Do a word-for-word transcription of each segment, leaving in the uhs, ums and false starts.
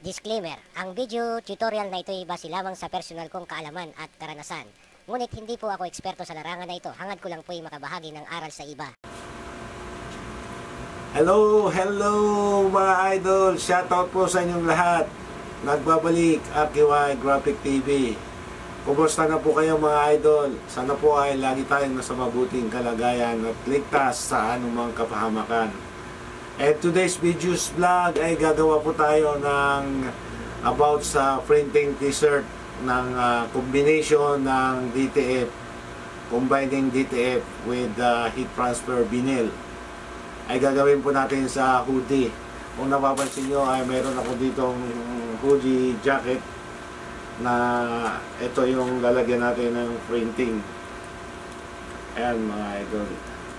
Disclaimer, ang video tutorial na ito ay base lamang sa personal kong kaalaman at karanasan. Ngunit hindi po ako eksperto sa larangan na ito, hangad ko lang po ay makabahagi ng aral sa iba. Hello, hello mga idol! Shoutout po sa inyong lahat. Nagbabalik, Arkiway Graphic T V. Kumusta na po kayo mga idol? Sana po ay lagi tayong nasa mabuting kalagayan at ligtas sa anumang kapahamakan. And today's videos vlog ay gagawa po tayo ng about sa printing t-shirt ng uh, combination ng D T F, combining D T F with uh, heat transfer vinyl. Ay gagawin po natin sa hoodie. Kung napapansin nyo ay meron ako ditong hoodie jacket na ito yung lalagyan natin ng printing. Ayan mga idol.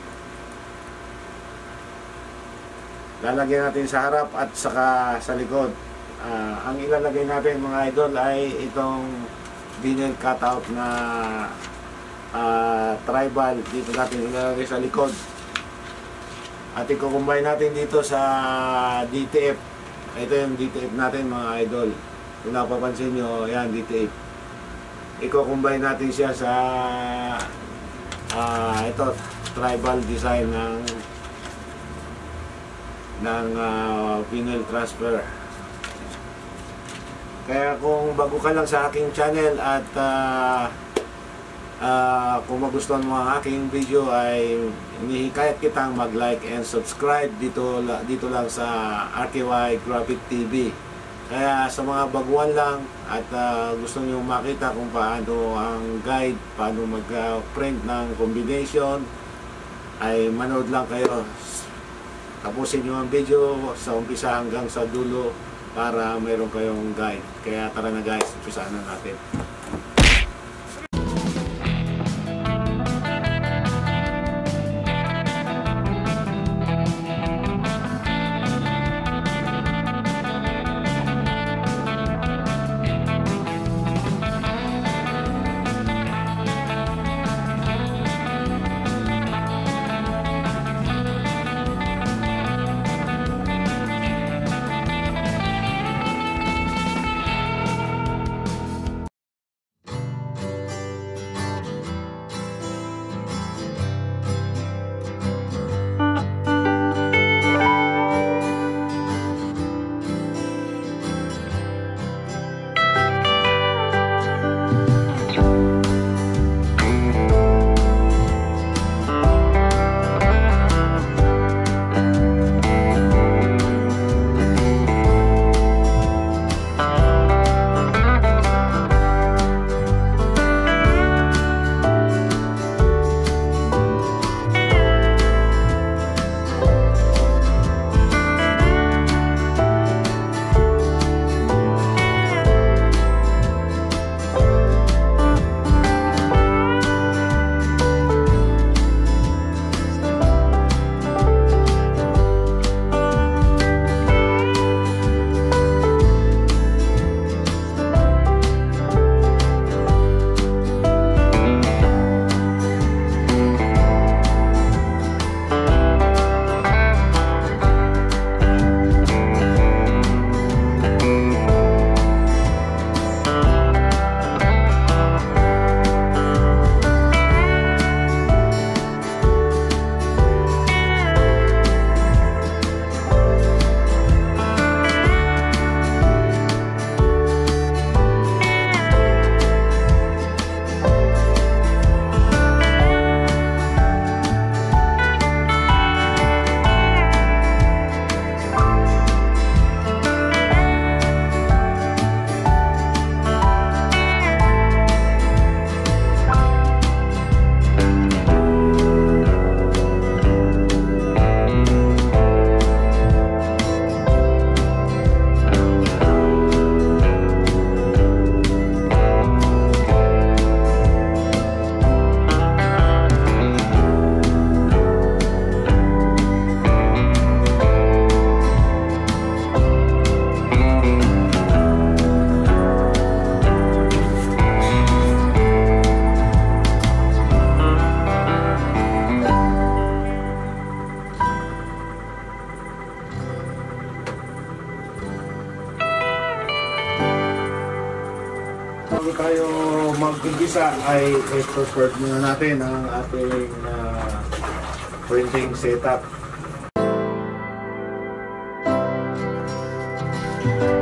Lalagyan natin sa harap at saka sa likod. Uh, ang ilalagay natin mga idol ay itong vinyl cutout na uh, tribal. Dito natin ilalagay sa likod. At i-combine natin dito sa D T F. Ito yung D T F natin mga idol. Kung napapansin nyo, yan D T F. I-combine natin siya sa uh, ito, tribal design ng ng uh, vinyl transfer. Kaya kung bago ka lang sa aking channel at uh, uh, kung magustuhan mo ang aking video ay inihikayat kitang mag-like and subscribe dito, dito lang sa R K Y Graphic T V. Kaya sa mga baguhan lang at uh, gusto niyo makita kung paano ang guide, paano mag-print ng combination, ay manood lang kayo. Tapusin nyo ang video sa umpisa hanggang sa dulo para mayroon kayong guide. Kaya tara na guys, umpisaan na natin. bago tayo mag-umpisa ay export muna natin ang ating uh, printing setup.